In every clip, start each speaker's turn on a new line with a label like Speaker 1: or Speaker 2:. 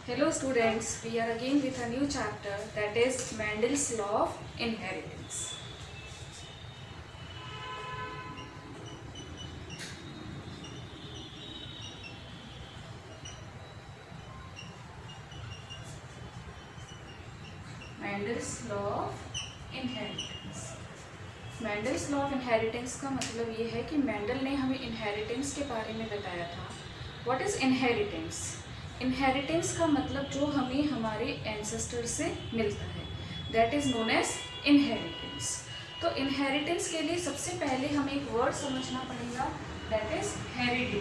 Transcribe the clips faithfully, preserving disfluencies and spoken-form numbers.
Speaker 1: Hello students, we are again with a new chapter, that is Mendel's law of inheritance. Mendel's law of inheritance. Mendel's law of inheritance का मतलब ये है कि Mendel ने हमें inheritance के बारे में बताया था. What is inheritance? इनहेरिटेंस का मतलब जो हमें हमारे एंसेस्टर से मिलता है, that is known as inheritance. तो इनहेरिटेंस के लिए सबसे पहले हमें एक वर्ड समझना पड़ेगा, दैट इज हेरिडिटी.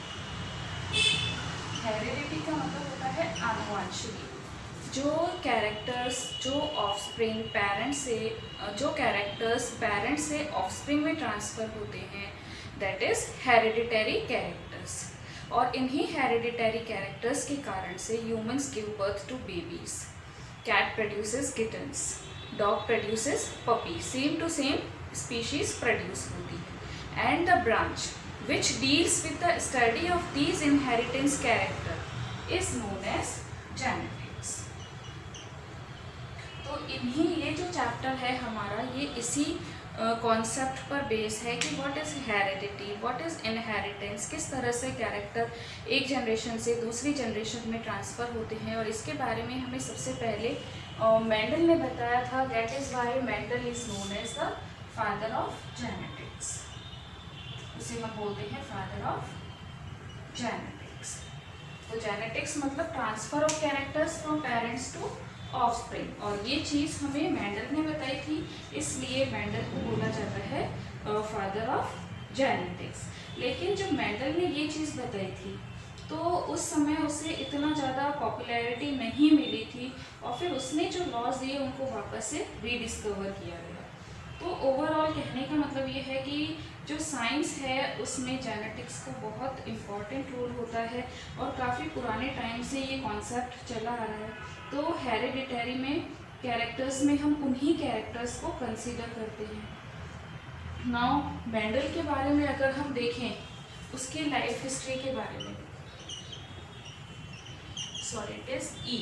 Speaker 1: हेरिडिटी का मतलब होता है आनुवंशिकी. जो कैरेक्टर्स जो ऑफस्प्रिंग पेरेंट्स से जो कैरेक्टर्स पेरेंट्स से ऑफस्प्रिंग में ट्रांसफर होते हैं, दैट इज हेरिडिटरी कैरेक्टर्स. और इन्हीं हेरिडिटरी कैरेक्टर्स के कारण से humans give birth to babies. Cat produces kittens, dog produces puppy, same to same species produce होती है. And the branch which deals with the study of these inheritance character is known as genetics. तो इन्हीं ये जो chapter है हमारा, ये इसी कॉन्सेप्ट uh, पर बेस है कि what is heredity, what is inheritance, किस तरह से कैरेक्टर एक जनरेशन से दूसरी जनरेशन में ट्रांसफ़र होते हैं. और इसके बारे में हमें सबसे पहले मेंडल uh, ने बताया था. That is why Mendel is known as the father of genetics. उसे हम बोलते हैं फादर ऑफ जेनेटिक्स. तो जेनेटिक्स मतलब transfer of characters from parents to offspring. और ये चीज़ हमें मेंडल ने बताई थी, इसलिए मेंडल को बोला जाता है फादर ऑफ जेनेटिक्स. लेकिन जब मेंडल ने ये चीज़ बताई थी तो उस समय उसे इतना ज़्यादा पॉपुलैरिटी नहीं मिली थी, और फिर उसने जो लॉज दिए उनको वापस से रीडिस्कवर किया गया. तो ओवरऑल कहने का मतलब ये है कि जो साइंस है उसमें जेनेटिक्स का बहुत इम्पॉर्टेंट रोल होता है, और काफ़ी पुराने टाइम से ये कॉन्सेप्ट चला आ रहा है. तो हेरिडिटरी में कैरेक्टर्स में हम उन्हीं कैरेक्टर्स को कंसीडर करते हैं. नाउ मेंडल के बारे में अगर हम देखें, उसकी लाइफ हिस्ट्री के बारे में, sorry it is E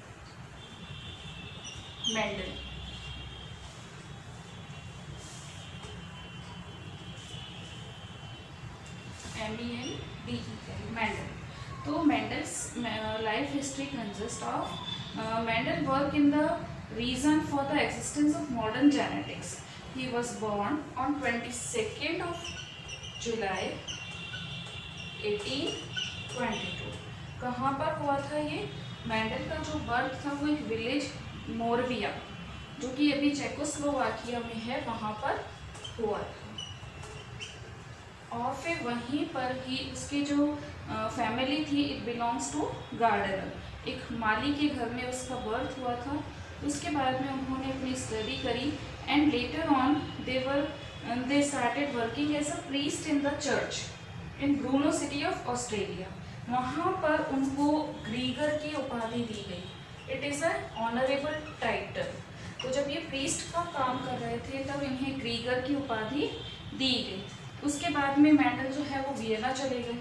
Speaker 1: Mendel. M E N D E Mendel. तो Mendel's life history consist of Mendel worked in the reason for the existence of modern genetics. He was born on twenty-second of July eighteen twenty-two. कहाँ पर हुआ था ये? Mendel का जो birth था वो एक विलेज मोरविया, जो कि अभी चेकोस्लोवाकिया में है, वहाँ पर हुआ था. और फिर वहीं पर ही उसकी जो फैमिली थी, इट बिलोंग्स टू गार्डनर. एक माली के घर में उसका बर्थ हुआ था. उसके बाद में उन्होंने अपनी स्टडी करी, and later on they were they started working as a priest in the church in Brno city of Australia. वहाँ पर उनको ग्रीगर की उपाधि दी गई. It is a honourable title. तो जब ये प्रीस्ट का काम कर रहे थे तब इन्हें ग्रीगर की उपाधि दी गई. उसके बाद में मेंडल जो है वो वियना चले गए,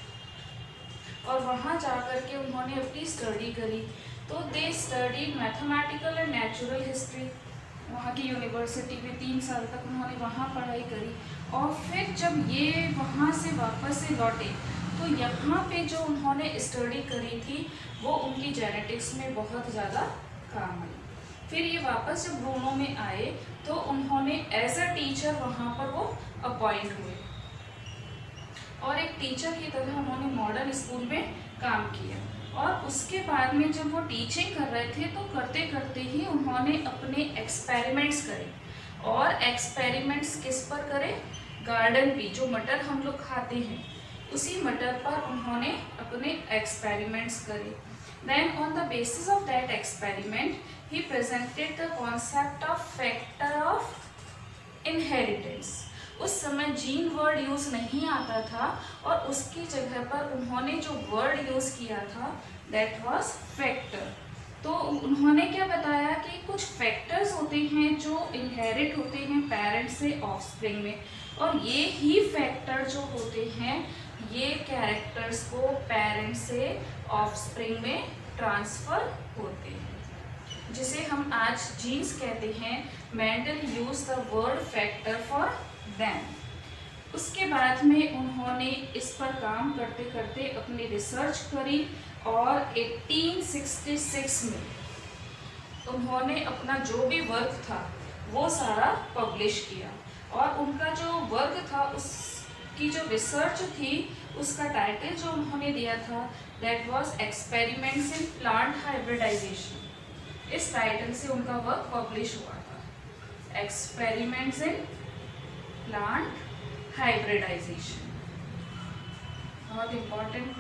Speaker 1: और वहाँ जाकर के उन्होंने अपनी स्टडी करी. तो they studied mathematical and natural history. वहाँ की यूनिवर्सिटी में तीन साल तक उन्होंने वहाँ पढ़ाई करी. और फिर जब ये वहाँ से वापस से लौटे तो यहाँ पे जो उन्होंने स्टडी करी थी वो उनकी जेनेटिक्स में बहुत ज़्यादा काम आई. फिर ये वापस जब ब्रूनो में आए तो उन्होंने एज अ टीचर वहाँ पर वो अपॉइंट हुए, और एक टीचर की तरह उन्होंने मॉडर्न स्कूल में काम किया. और उसके बाद में जब वो टीचिंग कर रहे थे तो करते करते ही उन्होंने अपने एक्सपेरिमेंट्स करे. और एक्सपेरिमेंट्स किस पर करे? गार्डन भी, जो मटर हम लोग खाते हैं उसी मटर पर उन्होंने अपने एक्सपेरिमेंट्स करे. Then on the basis of that experiment he presented the concept of factor of inheritance. उस समय जीन वर्ड यूज़ नहीं आता था, और उसकी जगह पर उन्होंने जो वर्ड यूज़ किया था दैट वाज फैक्टर. तो उन्होंने क्या बताया कि कुछ फैक्टर्स होते हैं जो इनहेरिट होते हैं पेरेंट्स से ऑफस्प्रिंग में, और ये ही फैक्टर जो होते हैं ये कैरेक्टर्स को पेरेंट्स से ऑफस्प्रिंग में ट्रांसफर होते हैं, जिसे हम आज जीन्स कहते हैं। Mendel use the word factor for them. उसके बाद में उन्होंने इस पर काम करते करते अपनी रिसर्च करी और अठारह सौ छियासठ में उन्होंने अपना जो भी वर्क था वो सारा पब्लिश किया। और उनका जो वर्क था, उसकी जो रिसर्च थी, उसका टाइटल जो उन्होंने दिया था that was experiments in plant hybridization. इस टाइटल से उनका वर्क पब्लिश हुआ था, एक्सपेरिमेंट्स इन प्लांट हाइब्रिडाइजेशन। बहुत इम्पॉर्टेंट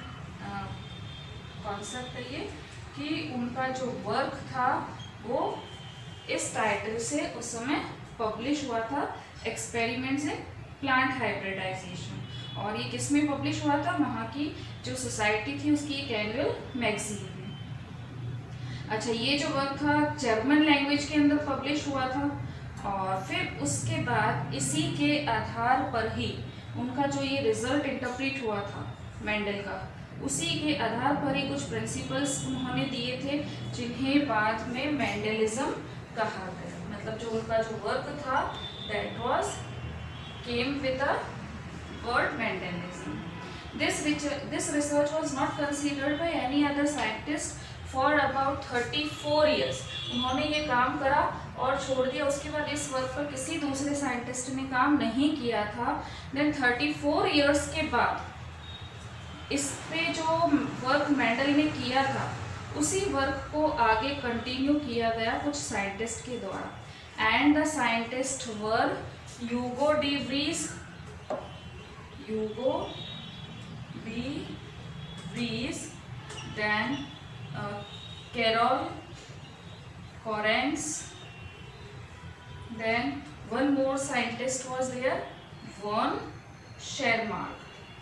Speaker 1: कॉन्सेप्ट है ये कि उनका जो वर्क था वो इस टाइटल से उस समय पब्लिश हुआ था, एक्सपेरिमेंट्स इन प्लांट हाइब्रिडाइजेशन। और ये किस में पब्लिश हुआ था? वहाँ की जो सोसाइटी थी उसकी एक एनुअल मैगजीन में। अच्छा, ये जो वर्क था जर्मन लैंग्वेज के अंदर पब्लिश हुआ था। और फिर उसके बाद इसी के आधार पर ही उनका जो ये रिजल्ट इंटरप्रेट हुआ था मेंडल का, उसी के आधार पर ही कुछ प्रिंसिपल्स उन्होंने दिए थे जिन्हें बाद में मेंडलिज्म कहा गया। मतलब जो उनका जो वर्क था that was came with the word Mendelism. This this research was not considered by any other scientist for about thirty four years. उन्होंने ये काम करा और छोड़ दिया। उसके बाद इस वर्क पर किसी दूसरे साइंटिस्ट ने काम नहीं किया था। देन थर्टी फोर ईयर्स के बाद इस पे जो वर्क मेंडल ने किया था उसी वर्क को आगे कंटिन्यू किया गया कुछ साइंटिस्ट के द्वारा। And the scientist were Hugo de Vries, Hugo de Vries, then Carl Correns, then one more scientist was there, von Schermark।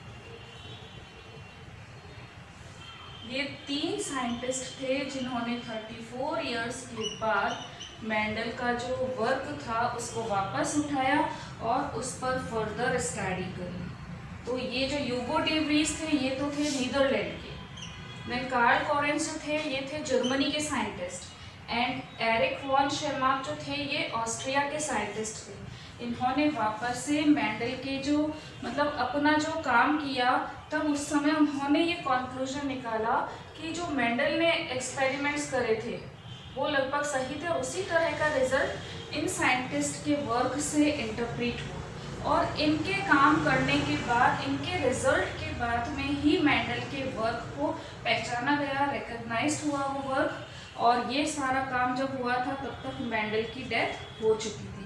Speaker 1: ये तीन साइंटिस्ट थे जिन्होंने थर्टी फोर इयर्स के बाद मेंडल का जो वर्क था उसको वापस उठाया और उस पर फर्दर स्टडी करी। तो ये जो ह्यूगो डी व्रीज थे ये तो थे नीदरलैंड के, देन कार्ल कोरेंस जो थे ये थे जर्मनी के scientist, and Erich von Tschermak जो थे ये ऑस्ट्रिया के साइंटिस्ट थे। इन्होंने वापस से मेंडल के जो मतलब अपना जो काम किया, तब उस समय उन्होंने ये कॉन्क्लूजन निकाला कि जो मेंडल ने एक्सपेरिमेंट्स करे थे वो लगभग सही थे। और उसी तरह का रिजल्ट इन साइंटिस्ट के वर्क से इंटरप्रेट हुआ और इनके काम करने के बाद, इनके रिजल्ट के बाद में ही मेंडल के वर्क को पहचाना गया, रिकग्नाइज्ड हुआ वो वर्क। और ये सारा काम जब हुआ था तब तक मेंडल की डेथ हो चुकी थी।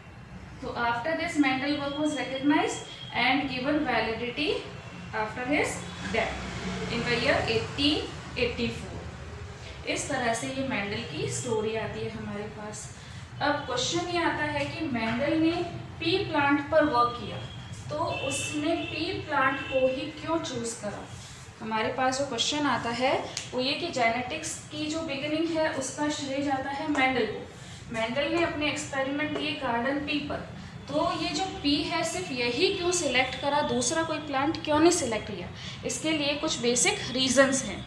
Speaker 1: तो after this Mendel work was recognized and given validity after his death in the year eighteen eighty four. इस तरह से ये मेंडल की स्टोरी आती है हमारे पास। अब क्वेश्चन ये आता है कि मेंडल ने पी प्लांट पर वर्क किया, तो उसने पी प्लांट को ही क्यों चूज करा? हमारे पास जो क्वेश्चन आता है वो ये कि जेनेटिक्स की जो बिगिनिंग है उसका श्रेय जाता है मेंडल को। मेंडल ने अपने एक्सपेरिमेंट दिए गार्डन पी पर, तो ये जो पी है सिर्फ यही क्यों सिलेक्ट करा, दूसरा कोई प्लांट क्यों नहीं सिलेक्ट किया? इसके लिए कुछ बेसिक रीजंस हैं।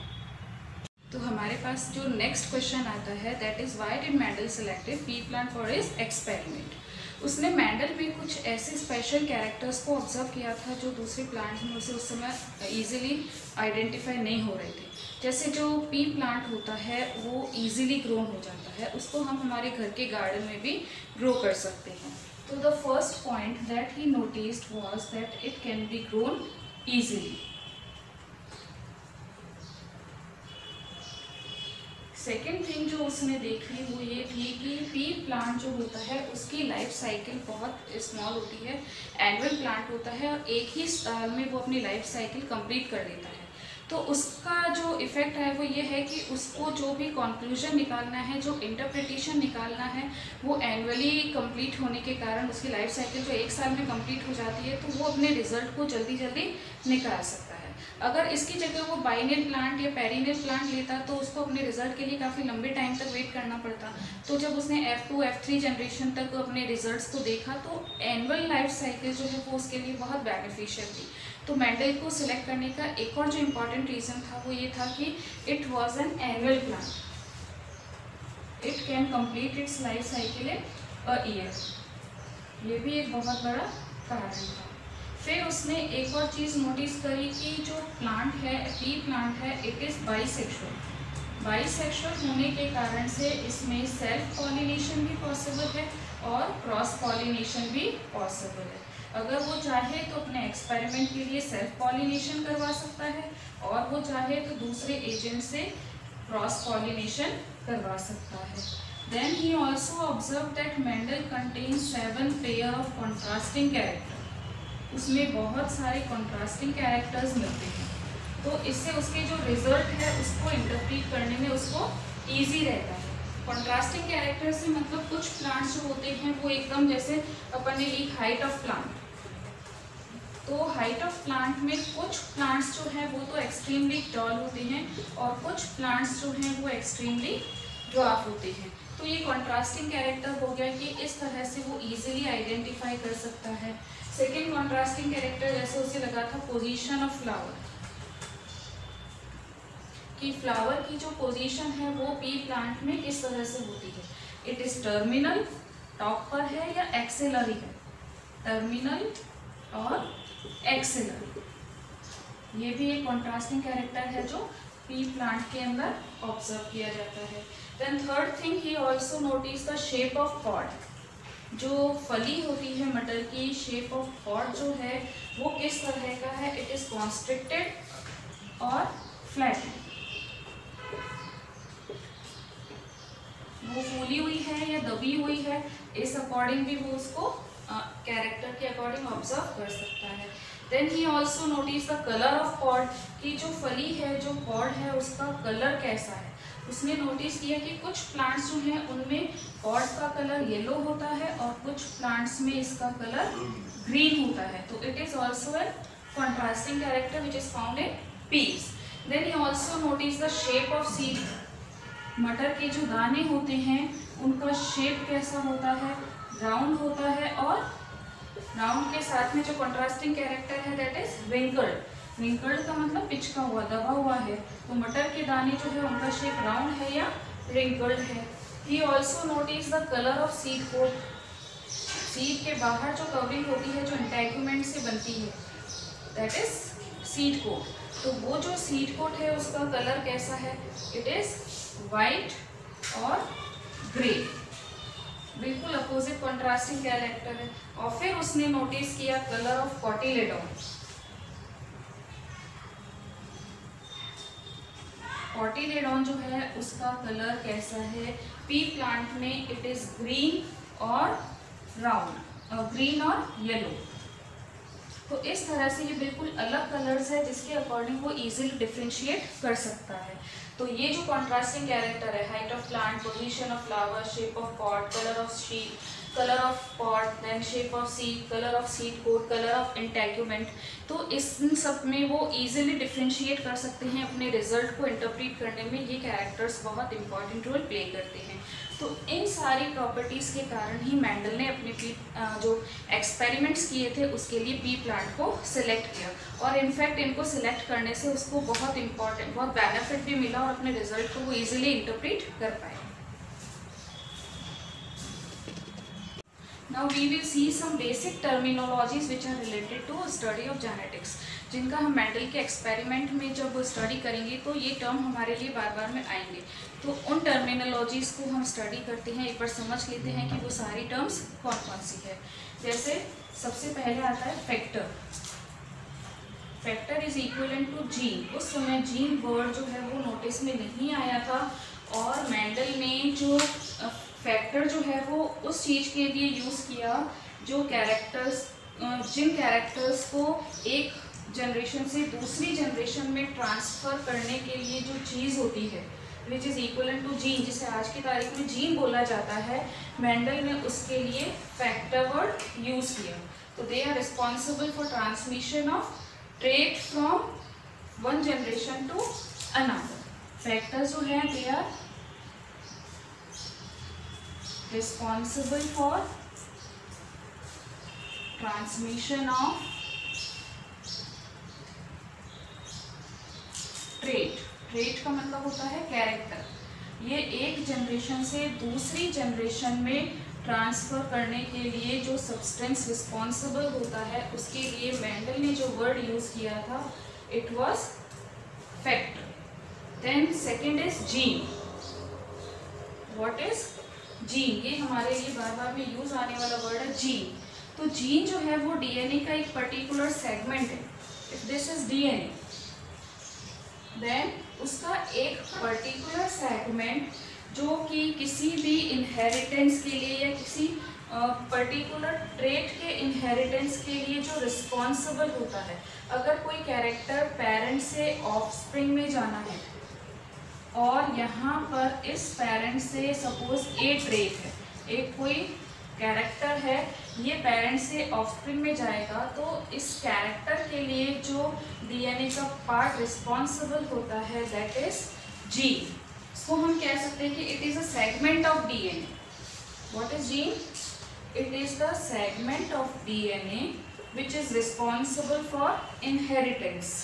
Speaker 1: तो हमारे पास जो नेक्स्ट क्वेश्चन आता है that is why did Mendel selected pea plant for his experiment. उसने मेंडल में कुछ ऐसे स्पेशल कैरेक्टर्स को ऑब्जर्व किया था जो दूसरे प्लांट्स में उसे उस समय इजीली आइडेंटिफाई नहीं हो रहे थे। जैसे जो पी प्लांट होता है वो इजीली ग्रो हो जाता है, उसको हम हमारे घर के गार्डन में भी ग्रो कर सकते हैं। तो the first point that he noticed was that it can be grown easily. Second thing जो उसने देखी वो ये थी कि पी प्लांट जो होता है उसकी लाइफ साइकिल बहुत स्मॉल होती है, एनुअल प्लांट होता है और एक ही साल में वो अपनी लाइफ साइकिल कंप्लीट कर देता है। तो उसका जो इफ़ेक्ट है वो ये है कि उसको जो भी कंक्लूजन निकालना है, जो इंटरप्रिटेशन निकालना है, वो एनुअली कंप्लीट होने के कारण उसकी लाइफ साइकिल जो एक साल में कंप्लीट हो जाती है, तो वो अपने रिजल्ट को जल्दी जल्दी निकाल सकता है। अगर इसकी जगह वो बाइनल प्लांट या पेरिनल प्लांट लेता तो उसको अपने रिजल्ट के लिए काफ़ी लंबे टाइम तक वेट करना पड़ता। तो जब उसने F two F three generation तक अपने रिजल्ट्स को देखा तो एनुअल लाइफ साइकिल जो है वो उसके लिए बहुत बेनिफिशियल थी। तो मेंडल को सिलेक्ट करने का एक और जो इम्पॉर्टेंट रीज़न था वो ये था कि it was an annual plant, it can complete its life cycle in a year. ये भी एक बहुत बड़ा कारण था। फिर उसने एक और चीज़ नोटिस करी कि जो प्लांट है, पी प्लांट है, इट इज़ बाइसेक्सुअल। बाइसेक्सुअल होने के कारण से इसमें सेल्फ पॉलिनेशन भी पॉसिबल है और क्रॉस पॉलिनेशन भी पॉसिबल है। अगर वो चाहे तो अपने एक्सपेरिमेंट के लिए सेल्फ पॉलिनेशन करवा सकता है और वो चाहे तो दूसरे एजेंट से क्रॉस पॉलिनेशन करवा सकता है। Then he also observed that Mendel contains seven pair of contrasting characters. उसमें बहुत सारे कॉन्ट्रास्टिंग कैरेक्टर्स मिलते हैं, तो इससे उसके जो रिजल्ट है उसको इंटरप्रीट करने में उसको ईजी रहता है। कॉन्ट्रास्टिंग कैरेक्टर्स से मतलब कुछ प्लांट्स जो होते हैं वो एकदम जैसे अपन ने ली हाइट ऑफ प्लांट, तो हाइट ऑफ प्लांट में कुछ प्लांट्स जो है वो तो एक्सट्रीमली टॉल होते हैं और कुछ प्लांट्स जो हैं वो एक्सट्रीमली ड्वार्फ होते हैं। तो ये कॉन्ट्रास्टिंग कैरेक्टर हो गया कि इस तरह से वो इजीली आइडेंटिफाई कर सकता है। सेकेंड कॉन्ट्रास्टिंग कैरेक्टर जैसे उसे लगा था पोजीशन ऑफ फ्लावर, कि फ्लावर की जो पोजीशन है वो पी प्लांट में किस तरह से होती है। इट इज टर्मिनल, टॉप पर है या एक्सेलरी है, टर्मिनल और एक्सेलरी। ये भी एक कॉन्ट्रास्टिंग कैरेक्टर है जो पी प्लांट के अंदर ऑब्जर्व किया जाता है। Then third thing he also notice the shape of pod, जो फली होती है मटर की, शेप ऑफ पॉड जो है वो किस तरह का है। इट इज कॉन्स्ट्रिक्टेड और फ्लैट, वो फूली हुई है या दबी हुई है, इस अकॉर्डिंग भी वो उसको कैरेक्टर uh, के अकॉर्डिंग ऑब्जर्व कर सकता है। Then he also notice the colour of pod, की जो फली है, जो पॉड है उसका कलर कैसा है। उसने नोटिस किया कि कुछ प्लांट्स जो हैं उनमें पॉड का कलर येलो होता है और कुछ प्लांट्स में इसका कलर ग्रीन होता है। तो it is also a contrasting character which is found in peas. Then he also notice the shape of seed, मटर के जो दाने होते हैं उनका शेप कैसा होता है, राउंड होता है और राउंड के साथ में जो कॉन्ट्रास्टिंग कैरेक्टर है दैट इज विंकल्ड। विंकल्ड का मतलब पिचका हुआ, दबा हुआ है। तो मटर के दाने जो है उनका शेप राउंड है या रिंकल्ड है। He also notice the colour of seed coat, seed के बाहर जो कवरिंग होती है जो इंटैगुमेंट से बनती है दैट इज सीड कोट। तो वो जो सीड कोट है उसका कलर कैसा है, इट इज वाइट और ग्रे, बिल्कुल अपोजिट कॉन्ट्रास्टिंग कैरेक्टर है। और फिर उसने नोटिस किया कलर ऑफ कॉटिलेडॉन, कॉटिलेडॉन जो है उसका कलर कैसा है। पी प्लांट में इट इज ग्रीन और राउंड, ग्रीन और येलो। तो इस तरह से ये बिल्कुल अलग कलर्स है जिसके अकॉर्डिंग वो इजीली डिफरेंशिएट कर सकता है। तो ये जो कॉन्ट्रास्टिंग कैरेक्टर है, height of plant, position of flower, shape of pod, colour of seed, colour of pod, then shape of seed, colour of seed coat, colour of integument, तो इस सब में वो इजीली डिफरेंशिएट कर सकते हैं। अपने रिजल्ट को इंटरप्रीट करने में ये कैरेक्टर्स बहुत इंपॉर्टेंट रोल प्ले करते हैं। तो इन सारी प्रॉपर्टीज़ के कारण ही मेंडल ने अपने पी जो एक्सपेरिमेंट्स किए थे उसके लिए पी प्लांट को सिलेक्ट किया और इनफैक्ट इनको सिलेक्ट करने से उसको बहुत इंपॉर्टेंट बहुत बेनिफिट भी मिला और अपने रिजल्ट को वो इजीली इंटरप्रीट कर पाए। Now we will see some basic terminologies which are related to study of genetics, जिनका हम मेंडल के एक्सपेरिमेंट में जब स्टडी करेंगे तो ये टर्म हमारे लिए बार बार में आएंगे। तो उन टर्मिनोलॉजीज को हम स्टडी करते हैं, एक बार समझ लेते हैं कि वो सारी टर्म्स कौन कौन सी है। जैसे सबसे पहले आता है factor. Factor is equivalent to gene. उस समय जीन वर्ड जो है वो नोटिस में नहीं आया था और मेंडल ने जो फैक्टर जो है वो उस चीज़ के लिए यूज़ किया जो कैरेक्टर्स जिन कैरेक्टर्स को एक जनरेशन से दूसरी जनरेशन में ट्रांसफ़र करने के लिए जो चीज़ होती है which is equivalent to gene, जिसे आज की तारीख में जीन बोला जाता है, मेंडल ने उसके लिए फैक्टर वर्ड यूज़ किया। तो they are responsible for transmission of trait from one generation to another. Factor जो है they are responsible for transmission of trait. Trait का मतलब होता है कैरेक्टर। ये एक जनरेशन से दूसरी जनरेशन में ट्रांसफर करने के लिए जो सब्सटेंस रिस्पॉन्सिबल होता है, उसके लिए मेंडल ने जो वर्ड यूज किया था it was factor. Then second is gene. What is gene? ये हमारे लिए बार बार में यूज आने वाला वर्ड है जीन। तो जीन जो है वो डीएनए का एक पर्टिकुलर सेगमेंट है। If this is DNA then उसका एक पर्टिकुलर सेगमेंट जो कि किसी भी इनहेरिटेंस के लिए या किसी पर्टिकुलर ट्रेट के इनहेरिटेंस के लिए जो रिस्पॉन्सिबल होता है। अगर कोई कैरेक्टर पेरेंट से ऑफस्प्रिंग में जाना है और यहाँ पर इस पेरेंट से सपोज ए ट्रेट है, एक कोई कैरेक्टर है, ये पेरेंट से ऑफस्प्रिंग में जाएगा, तो इस कैरेक्टर के लिए जो डीएनए का पार्ट रिस्पॉन्सिबल होता है दैट इज जीन। इसको हम कह सकते हैं कि it is a segment of DNA. What is gene? It is the segment of DNA which is responsible for inheritance.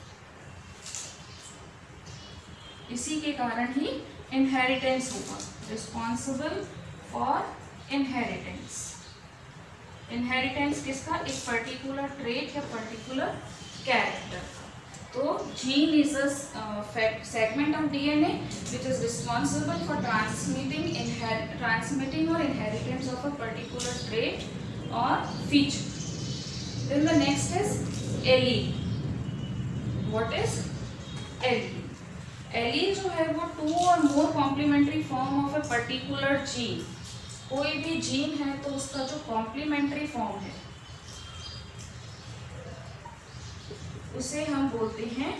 Speaker 1: इसी के कारण ही इनहेरिटेंस होगा, रिस्पॉन्सिबल फॉर इनहेरिटेंस। इनहेरिटेंस किसका? एक पर्टिकुलर ट्रेट या पर्टिकुलर कैरेक्टर। तो gene is a segment of DNA which is responsible for transmitting transmitting और inheritance of a particular trait और feature. Then the next is allele. What is allele? Allele जो है वो two और more complementary form of a particular gene. कोई भी gene है तो उसका जो कॉम्प्लीमेंट्री फॉर्म है उसे हम बोलते हैं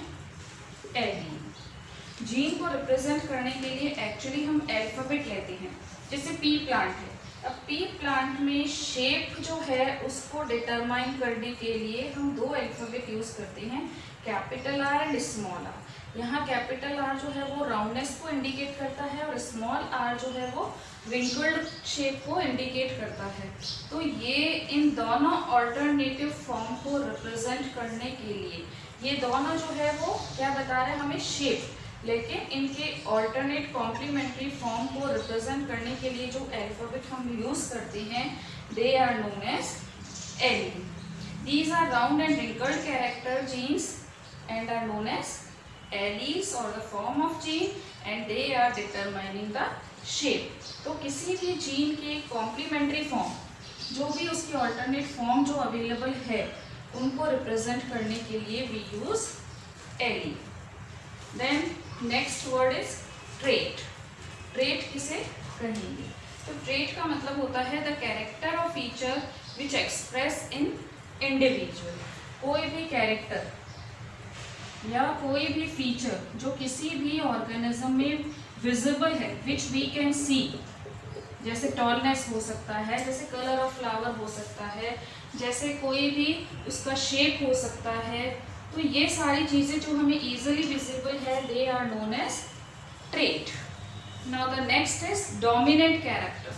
Speaker 1: एलील। जीन को रिप्रेजेंट करने के लिए एक्चुअली हम अल्फाबेट लेते हैं। जैसे पी प्लांट है, अब पी प्लांट में शेप जो है उसको डिटरमाइन करने के लिए हम दो अल्फाबेट यूज करते हैं, capital R and small R. यहाँ कैपिटल आर जो है वो राउंडनेस को इंडिकेट करता है और स्मॉल आर जो है वो विंकल्ड शेप को इंडिकेट करता है। तो ये इन दोनों ऑल्टरनेटिव फॉर्म को रिप्रेजेंट करने के लिए, ये दोनों जो है वो क्या बता रहे हैं हमें? शेप। लेकिन इनके ऑल्टरनेट कॉम्प्लीमेंट्री फॉर्म को रिप्रेजेंट करने के लिए जो अल्फाबेट हम यूज करते हैं they are known as allele. These are round and wrinkled character genes and are known as alleles or the form of gene and they are determining the shape। तो किसी भी जीन के complementary form जो भी उसकी alternate form जो available है उनको रिप्रेजेंट करने के लिए we use allele. Then next word is trait. Trait किसे कहेंगे? तो ट्रेट का मतलब होता है द कैरेक्टर और feature which express in individual. कोई भी कैरेक्टर या कोई भी फीचर जो किसी भी ऑर्गेनिज्म में विजिबल है विच वी कैन सी, जैसे टॉलनेस हो सकता है, जैसे कलर ऑफ फ्लावर हो सकता है, जैसे कोई भी उसका शेप हो सकता है। तो ये सारी चीज़ें जो हमें इजीली विजिबल है they are known as trait. Now the next is dominant character.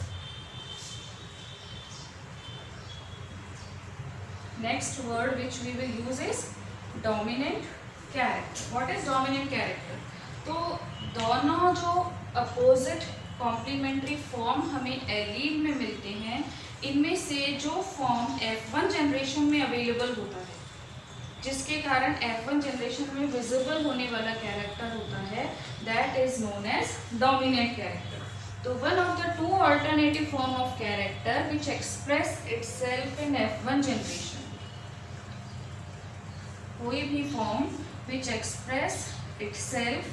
Speaker 1: Next word which we will use is dominant character. What is dominant character? तो दोनों जो अपोजिट कॉम्प्लीमेंट्री फॉर्म हमें एलील में मिलते हैं, इनमें से जो फॉर्म एफ वन जनरेशन में अवेलेबल होता है, जिसके कारण एफ वन जनरेशन में विजिबल होने वाला कैरेक्टर होता है that is known as dominant character. तो one of the two alternative form of character which express itself in F one generation. कोई भी form which express itself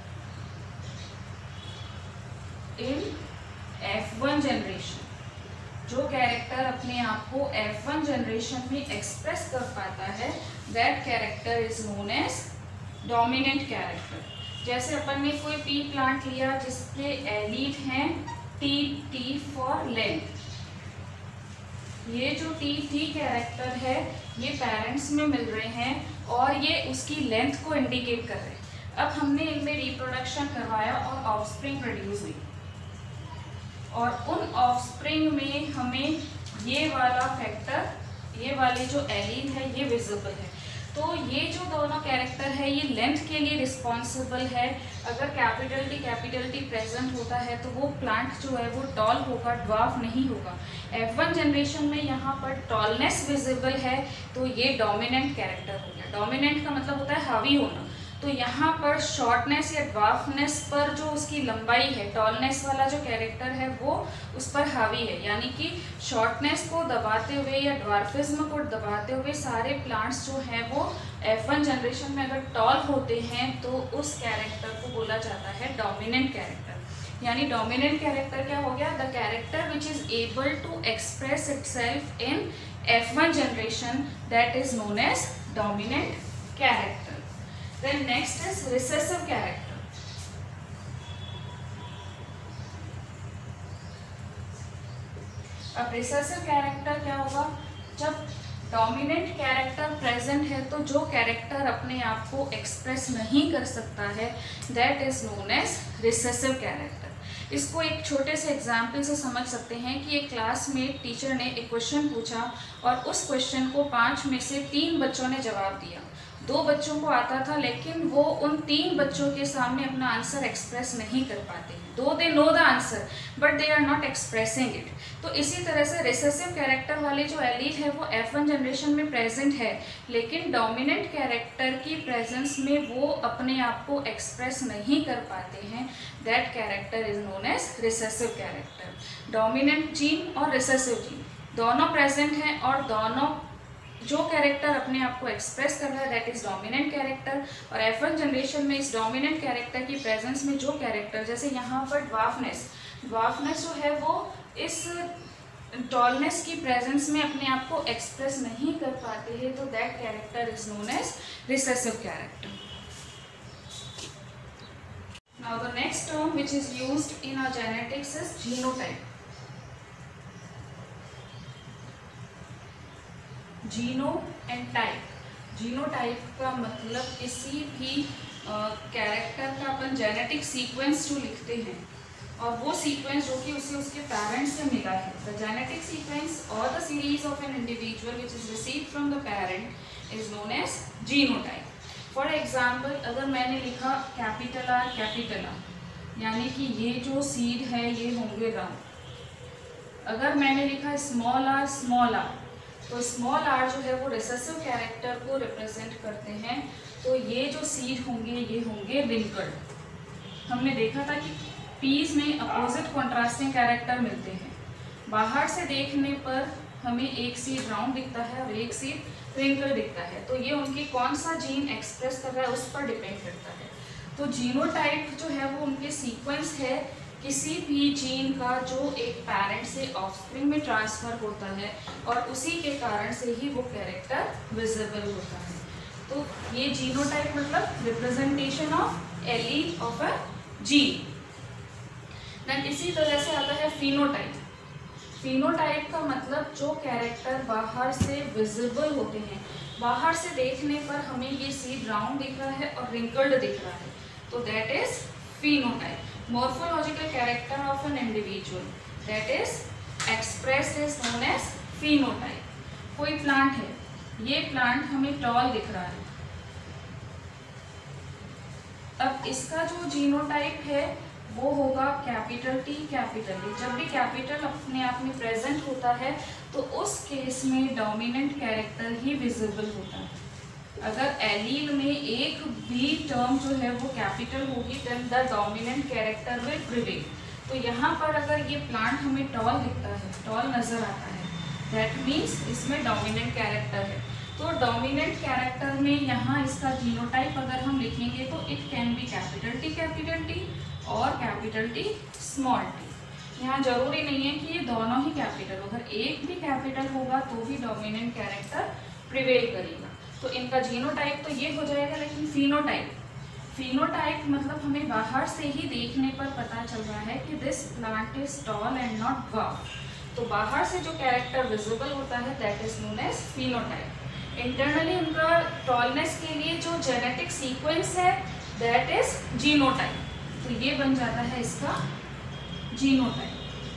Speaker 1: in F one generation, जो character अपने आप को F one generation में express कर पाता है that character is known as dominant character। जैसे अपन ने कोई पी प्लांट लिया जिसके एलील हैं टी टी फॉर लेंथ, ये जो टी टी कैरेक्टर है ये पेरेंट्स में मिल रहे हैं और ये उसकी लेंथ को इंडिकेट कर रहे हैं। अब हमने इनमें रिप्रोडक्शन करवाया और ऑफस्प्रिंग प्रोड्यूस हुई और उन ऑफस्प्रिंग में हमें ये वाला फैक्टर, ये वाली जो एलील है ये विजिबल है। तो ये जो दोनों कैरेक्टर है ये लेंथ के लिए रिस्पॉन्सिबल है। अगर capital T capital T present होता है तो वो प्लांट जो है वो टॉल होगा, ड्वार्फ नहीं होगा। एफ वन जनरेशन में यहाँ पर टॉलनेस विजिबल है तो ये डोमिनेंट कैरेक्टर हो गया। डोमिनेंट का मतलब होता है हावी होना, तो यहाँ पर शॉर्टनेस या ड्वार्फनेस पर जो उसकी लंबाई है, टॉलनेस वाला जो कैरेक्टर है वो उस पर हावी है। यानी कि शॉर्टनेस को दबाते हुए या ड्वार्फिज्म को दबाते हुए सारे प्लांट्स जो हैं वो एफ वन जनरेशन में अगर टॉल होते हैं तो उस कैरेक्टर को बोला जाता है डोमिनेंट कैरेक्टर। यानी डोमिनेंट कैरेक्टर क्या हो गया? The character which is able to express itself in F one generation, that is known as dominant character. Then next is recessive character. अब recessive character क्या होगा? जब डोमिनेंट कैरेक्टर प्रेजेंट है तो जो कैरेक्टर अपने आप को एक्सप्रेस नहीं कर सकता है that is known as recessive character. इसको एक छोटे से एग्जाम्पल से समझ सकते हैं कि एक क्लास में टीचर ने एक क्वेश्चन पूछा और उस क्वेश्चन को पाँच में से तीन बच्चों ने जवाब दिया। दो बच्चों को आता था लेकिन वो उन तीन बच्चों के सामने अपना आंसर एक्सप्रेस नहीं कर पाते। Though they know the answer but they are not expressing it. तो इसी तरह से रिसेसिव कैरेक्टर वाले जो एलील है वो एफ वन जनरेशन में प्रेजेंट है लेकिन डोमिनेंट कैरेक्टर की प्रेजेंस में वो अपने आप को एक्सप्रेस नहीं कर पाते हैं। That character is known as recessive character. Dominant gene और रिसेसिव जीन दोनों प्रेजेंट हैं और दोनों जो कैरेक्टर अपने आप को एक्सप्रेस कर रहा है दैट इज डोमिनेंट कैरेक्टर। और एफ वन जनरेशन में इस डोमिनेंट कैरेक्टर की प्रेजेंस में जो कैरेक्टर, जैसे यहाँ पर ड्वार्फनेस ड्वार्फनेस जो है वो इस टॉलनेस की प्रेजेंस में अपने आप को एक्सप्रेस नहीं कर पाते हैं, तो that character is known as recessive character. Now the next term which is used in our genetics is genotype. Geno and type. Genotype का मतलब किसी भी कैरेक्टर uh, का अपन जेनेटिक सीक्वेंस जो लिखते हैं और वो सीक्वेंस जो कि उसे उसके पेरेंट्स से मिला है। द जेनेटिक सीक्वेंस और the series of an individual which is received from the parent is known as genotype. For example अगर मैंने लिखा कैपिटल आर कैपिटल आर यानी कि ये जो सीड है ये होंगे राउंड। अगर मैंने लिखा स्मॉल आर स्मॉल आर तो स्मॉल आर जो है वो रिसेसिव कैरेक्टर को रिप्रेजेंट करते हैं, तो ये जो सीड होंगे ये होंगे रिंकल्ड। हमने देखा था कि पीस में अपोजिट कॉन्ट्रास्टिंग कैरेक्टर मिलते हैं। बाहर से देखने पर हमें एक सीड राउंड दिखता है और एक सीड रिंकल दिखता है, तो ये उनकी कौन सा जीन एक्सप्रेस कर रहा है उस पर डिपेंड करता है। तो जीनोटाइप जो है वो उनके सीक्वेंस है किसी भी जीन का जो एक पेरेंट से ऑफस्प्रिंग में ट्रांसफर होता है और उसी के कारण से ही वो कैरेक्टर विजिबल होता है। तो ये जीनोटाइप मतलब representation of allele of a gene. Then इसी तरह से आता है फिनोटाइप। फिनोटाइप का मतलब जो कैरेक्टर बाहर से विजिबल होते हैं, बाहर से देखने पर हमें ये सीड राउंड दिख रहा है और रिंकल्ड दिख रहा है, तो that is phenotype. Morphological character of an individual that is expressed is known as phenotype. कोई प्लांट है, ये प्लांट हमें टॉल दिख रहा है। अब इसका जो जीनोटाइप है वो होगा कैपिटल टी कैपिटल टी। जब भी कैपिटल अपने आप में प्रेजेंट होता है तो उस केस में डोमिनेंट कैरेक्टर ही विजिबल होता है। अगर एलील में एक भी टर्म जो है वो कैपिटल होगी then the dominant character will prevail. तो यहाँ पर अगर ये प्लांट हमें टॉल दिखता है, टॉल नज़र आता है, दैट मीन्स इसमें डोमिनेंट कैरेक्टर है। तो डोमिनेंट कैरेक्टर में यहाँ इसका जीनोटाइप अगर हम लिखेंगे तो it can be capital T capital T और कैपिटल टी स्मॉल टी। यहाँ जरूरी नहीं है कि ये दोनों ही कैपिटल, अगर एक भी कैपिटल होगा तो भी डोमिनेंट कैरेक्टर प्रिवेल करेगा। तो इनका जीनोटाइप तो ये हो जाएगा, लेकिन फिनोटाइप फिनोटाइप मतलब हमें बाहर से ही देखने पर पता चल रहा है कि this plant is tall and not dwarf. तो बाहर से जो कैरेक्टर विजिबल होता है that is known as phenotype. Internally उनका टॉलनेस के लिए जो जेनेटिक सीक्वेंस है दैट इज जीनोटाइप। तो ये बन जाता है इसका जीनोटाइप।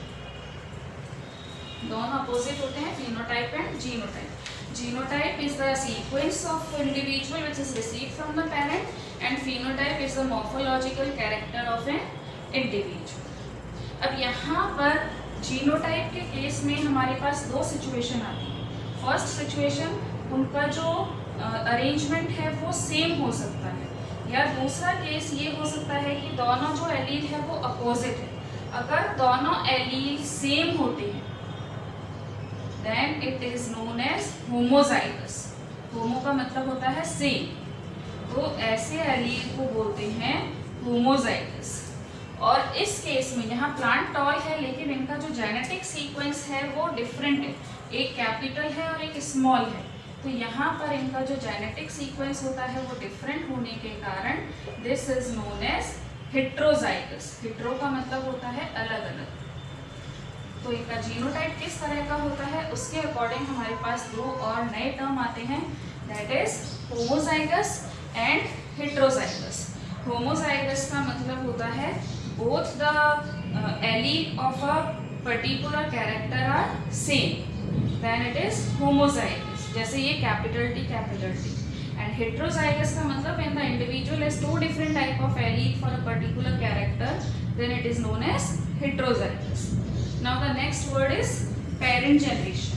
Speaker 1: दोनों अपोजिट होते हैं, phenotype and genotype. Genotype is the sequence of individual which is received from the parent, and phenotype is the morphological character of an individual. अब यहाँ पर जीनोटाइप के केस में हमारे पास दो सिचुएशन आती है। फर्स्ट सिचुएशन, उनका जो अरेंजमेंट uh, है वो सेम हो सकता है, या दूसरा केस ये हो सकता है कि दोनों जो एलील है वो अपोजिट है। अगर दोनों एलील सेम होते हैं then it is known as homozygous. Homo का मतलब होता है सेम, तो ऐसे एलील को बोलते हैं होमोजाइगस। और इस केस में यहाँ प्लांट टॉल है लेकिन इनका जो जेनेटिक सीक्वेंस है वो डिफरेंट है, एक कैपिटल है और एक स्मॉल है। तो यहाँ पर इनका जो जेनेटिक सीक्वेंस होता है वो डिफरेंट होने के कारण this is known as heterozygous. Hetero का मतलब होता है अलग अलग। तो इनका जीनोटाइप किस तरह का होता है उसके अकॉर्डिंग हमारे पास दो और नए टर्म आते हैं, that is homozygous and heterozygous. Homozygous का मतलब होता है both the allele of a particular character are same, then it is homozygous. जैसे ये capital T capital T. And heterozygous का मतलब when the individual has two different type of allele for a particular character then it is known as heterozygous. Now the next word is parent generation.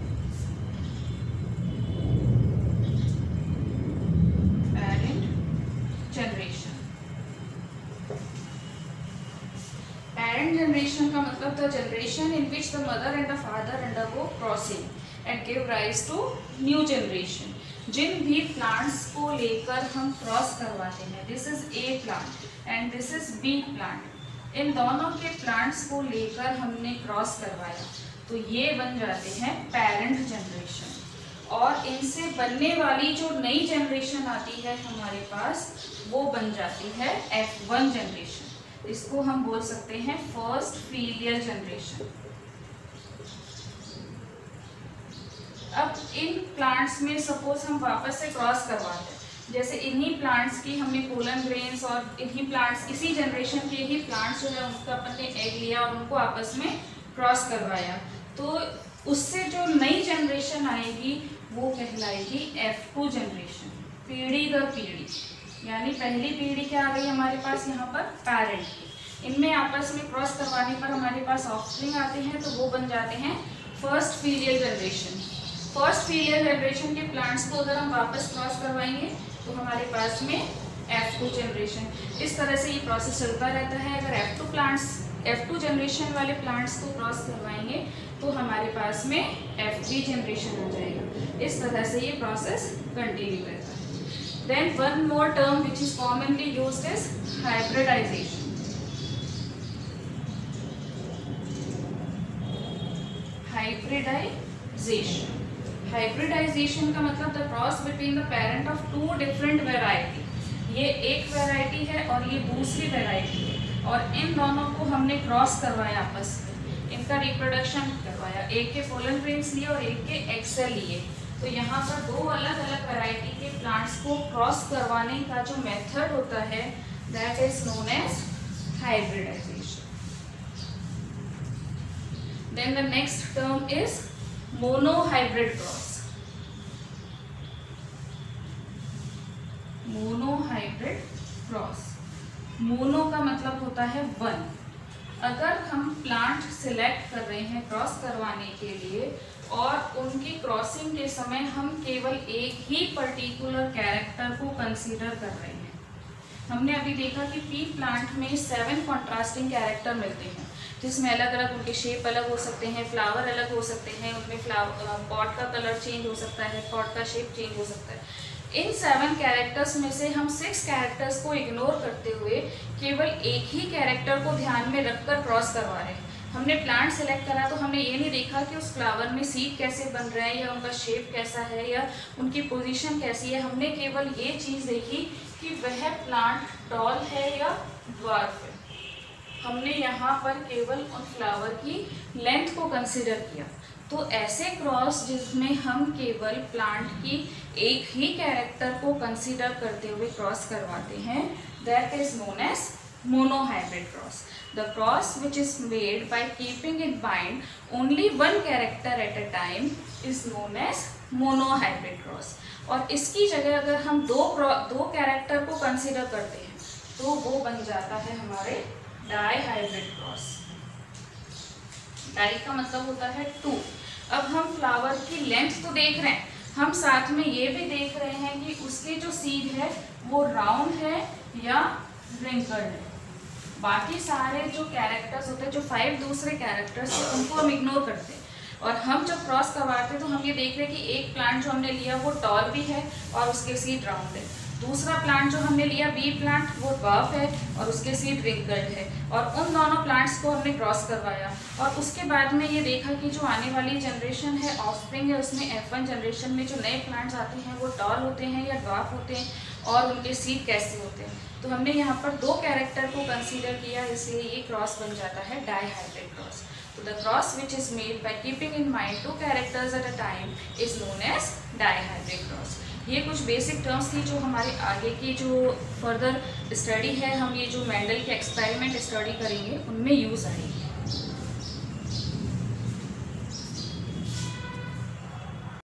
Speaker 1: Parent generation parent generation का मतलब the generation in which the mother and the father undergo crossing and give rise to new generation। जिन भी plants को लेकर हम cross करवाते हैं, this is A plant and this is B plant, इन दोनों के प्लांट्स को लेकर हमने क्रॉस करवाया तो ये बन जाते हैं पेरेंट जनरेशन। और इनसे बनने वाली जो नई जनरेशन आती है हमारे पास वो बन जाती है एफ वन जनरेशन। इसको हम बोल सकते हैं फर्स्ट फीलियल जनरेशन। अब इन प्लांट्स में सपोज हम वापस से क्रॉस करवाते हैं, जैसे इन्हीं प्लांट्स की हमने पोलन ग्रेन्स और इन्हीं प्लांट्स इसी जनरेशन के ही प्लांट्स जो है उनका अपन ने एग लिया और उनको आपस में क्रॉस करवाया, तो उससे जो नई जनरेशन आएगी वो कहलाएगी एफ टू जनरेशन, पीढ़ी दर पीढ़ी। यानी पहली पीढ़ी क्या आ गई हमारे पास यहाँ पर पेरेंट की, इनमें आपस में क्रॉस करवाने पर हमारे पास ऑफस्प्रिंग आते हैं तो वो बन जाते हैं first filial generation. First filial generation के प्लांट्स को अगर हम वापस क्रॉस करवाएंगे तो हमारे पास में एफ टू जनरेशन। इस तरह से ये प्रोसेस चलता रहता है। अगर F two plants F two generation वाले प्लांट्स को क्रॉस करवाएंगे तो हमारे पास में एफ थ्री जनरेशन आ जाएगा। इस तरह से ये प्रोसेस कंटिन्यू रहता है। Then one more term which is commonly used is hybridization. Hybridization hybridization का मतलब the cross between the parent of two different variety. ये एक वेराइटी है और ये दूसरी वेराइटी है और इन दोनों को हमने क्रॉस करवाया आपस में, इनका रिप्रोडक्शन करवाया, एक के पोलन ग्रेन्स लिए और एक के एग सेल लिए। तो यहाँ पर दो अलग अलग वेराइटी के प्लांट्स को क्रॉस करवाने का जो मेथड होता है that is known as hybridization. Then the next term is monohybrid cross. Monohybrid cross, mono का मतलब होता है वन। अगर हम प्लांट सिलेक्ट कर रहे हैं क्रॉस करवाने के लिए और उनकी क्रॉसिंग के समय हम केवल एक ही पर्टिकुलर कैरेक्टर को कंसीडर कर रहे हैं। हमने अभी देखा कि पी प्लांट में सेवन कॉन्ट्रास्टिंग कैरेक्टर मिलते हैं जिसमें अलग अलग उनके शेप अलग हो सकते हैं, फ्लावर अलग हो सकते हैं, उनमें फ्लावर पॉट का कलर चेंज हो सकता है, पॉट का शेप चेंज हो सकता है। इन सेवन कैरेक्टर्स में से हम सिक्स कैरेक्टर्स को इग्नोर करते हुए केवल एक ही कैरेक्टर को ध्यान में रखकर क्रॉस करवा रहे हैं। हमने प्लांट सेलेक्ट करा तो हमने ये नहीं देखा कि उस फ्लावर में सीड कैसे बन रहा है या उनका शेप कैसा है या उनकी पोजीशन कैसी है। हमने केवल ये चीज़ देखी कि वह प्लांट टॉल है या ड्वार्फ है। हमने यहाँ पर केवल उन फ्लावर की लेंथ को कंसीडर किया। तो ऐसे क्रॉस जिसमें हम केवल प्लांट की एक ही कैरेक्टर को कंसीडर करते हुए क्रॉस करवाते हैं, that is known as monohybrid cross. The cross which is made by keeping in mind only one character at a time is known as monohybrid cross. और इसकी जगह अगर हम दो दो कैरेक्टर को कंसीडर करते हैं तो वो बन जाता है हमारे डाइहाइब्रिड क्रॉस। डाई का मतलब होता है टू। अब हम फ्लावर की लेंथ तो देख रहे हैं, हम साथ में ये भी देख रहे हैं कि उसके जो सीड है वो राउंड है या रिंकल्ड है। बाकी सारे जो कैरेक्टर्स होते हैं, जो फाइव दूसरे कैरेक्टर्स हैं, उनको हम इग्नोर करते हैं। और हम जब क्रॉस करवाते हैं तो हम ये देख रहे हैं कि एक प्लांट जो हमने लिया वो टॉल भी है और उसके सीड राउंड है। दूसरा प्लांट जो हमने लिया बी प्लांट वो बफ है और उसके सीड रिंकल्ड है। और उन दोनों प्लांट्स को हमने क्रॉस करवाया और उसके बाद में ये देखा कि जो आने वाली जनरेशन है, ऑफस्प्रिंग है, उसमें एफ वन जनरेशन में जो नए प्लांट्स आते हैं वो टॉल होते हैं या ड्वार्फ होते हैं और उनके सीड कैसे होते हैं। तो हमने यहाँ पर दो कैरेक्टर को कंसीडर किया, इसलिए ये क्रॉस बन जाता है डाइहाइब्रिड क्रॉस। तो the cross which is made by keeping in mind two characters at a time is known as dihybrid cross. ये कुछ बेसिक टर्म्स थी जो हमारे आगे की जो फर्दर स्टडी है, हम ये जो मेंडल के एक्सपेरिमेंट स्टडी करेंगे उनमें यूज़ आएगी।